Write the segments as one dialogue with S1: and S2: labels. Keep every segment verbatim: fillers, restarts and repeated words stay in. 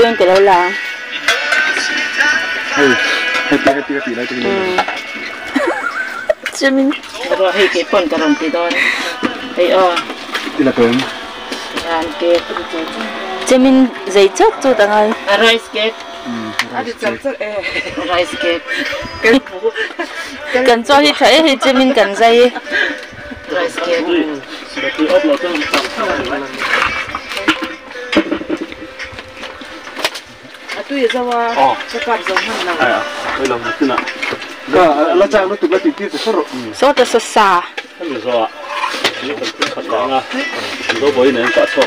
S1: tuyên cái lâu là
S2: hay hay tí hay tí tí đấy tí
S1: chứ mình rồi hay cái phần cả đồng tí đó hay ờ
S2: tí là cơm
S1: ăn cake chứ mình giấy chất cho tao ngay rice cake rice cake cần cho thì thấy thì chứ mình cần dây rice cake tôi giờว่าจะกลับจะหันหลังอ่ะไปลองดูนะก็แล้วจะรู้ตัวแล้วติดที่จะสรุปสดจะสดซาถ้าไม่สดนี่เป็นขัดยังอ่ะเราบ่อยเนี่ยกัดชอบ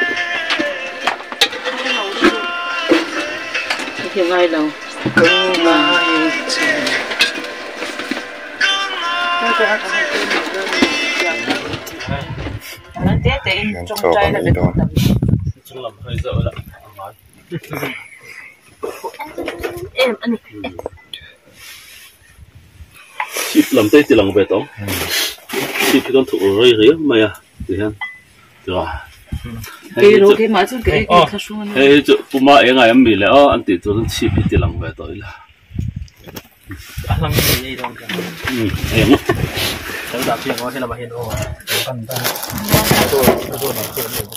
S1: ยังไงเรานั่นเจ๊เจ๊จงใจนะเป็นคนทำจงลำให้เจอละเอ็มอันนี้ชิดลำเต้จะลงไปต่อชิดที่ต้องถูกเรื่อยๆไม่อะดีฮะจ้ะกี่รู้ที่มาซึ่งกี่กี่ข้าวช่วงนั้นเฮ้ยจุดปุ่มมาเองไงมีแล้วอันติดตัวต้องชิดที่ลงไปต่ออีกละลำนี้ยี่ตรงกันอืมเองแล้วดาบเชียงว่าที่เรามาเห็นโอ้กันได้ตัวตัวหนักตัวหนึ่ง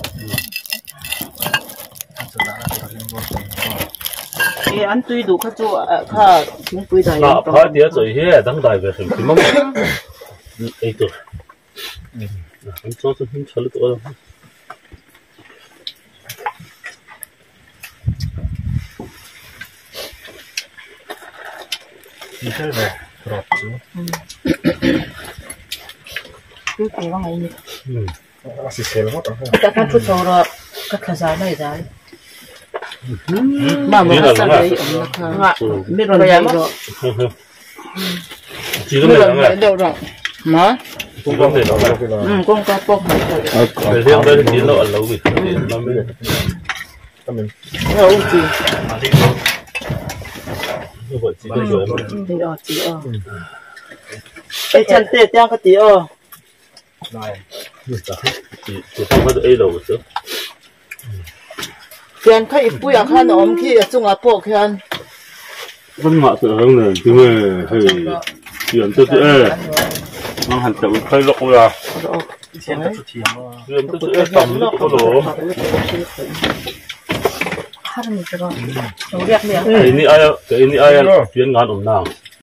S1: เออันตุยดูข้าจูข้าถึงปุยได้ยังพอเดี๋ยวจะเฮ้ตั้งได้ไปถึงที่มั่งไอ้ตัวมันชอบจะหิ้งชลตัวนี่ใช่ไหมกรอบจูคือเกี่ยวกับไงนี่สิเซลล์หมดแต่การพูดโซ่เราก็ขยายไม่ได้มาไม่ได้เลยนะคะไม่รู้อะไรมั้งจีนไม่รู้อะไรเดี๋ยวเรามากุ้งก็ไม่รู้อืมกุ้งก็ปกหายไปเรื่องเรื่องจีนเราอันเราวิเราไม่ได้ทำไมเราจีนไม่บ่จีนไม่สวยมั้งจีนอ๋อจีนอ๋อไอ้ฉันเตะย่างก็จีนอ๋อได้นี่จ้ะจีนจีนทำมาตัวเอเราใช่เพื่อนเขาอีกปุ้ยข้าน้องที่จุงอาโปเพื่อนมันมาเสือข้างในที่ว่าให้เพื่อนตัวเอ๋มันหันแต่มันเคยลกเวลาเพื่อนตัวเอ๋ต่ำตัวโหลข้ามันจะก็เราเรียกเรียกไอ้นี่ไอ้ไอ้นี่ไอ้เพื่อนงานอุ่นน้ำ